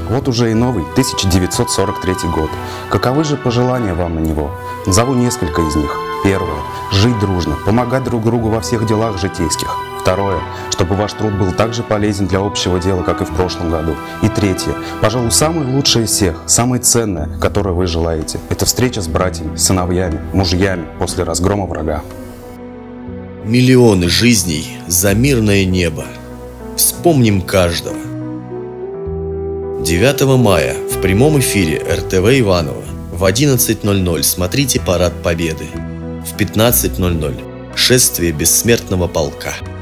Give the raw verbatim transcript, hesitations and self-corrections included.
Вот уже и новый тысяча девятьсот сорок третий год. Каковы же пожелания вам на него? Назову несколько из них. Первое. Жить дружно, помогать друг другу во всех делах житейских. Второе. Чтобы ваш труд был так же полезен для общего дела, как и в прошлом году. И третье. Пожалуй, самое лучшее из всех, самое ценное, которое вы желаете, это встреча с братьями, сыновьями, мужьями после разгрома врага. Миллионы жизней за мирное небо. Вспомним каждого. девятого мая в прямом эфире эр тэ вэ Иваново в одиннадцать ноль ноль смотрите Парад Победы. В пятнадцать ноль ноль шествие бессмертного полка.